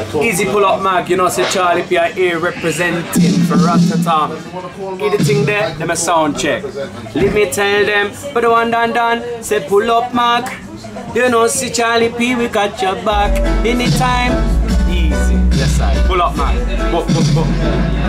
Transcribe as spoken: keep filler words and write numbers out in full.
Easy pull up mag, you know, say Charlie P I here representing for Ratata. Get the thing there, them a sound check. Let me tell them, but the one done done, say pull up mag. You know, see Charlie P, we got your back. Anytime, easy. Yes, I pull up mag. Boop, boop, boop.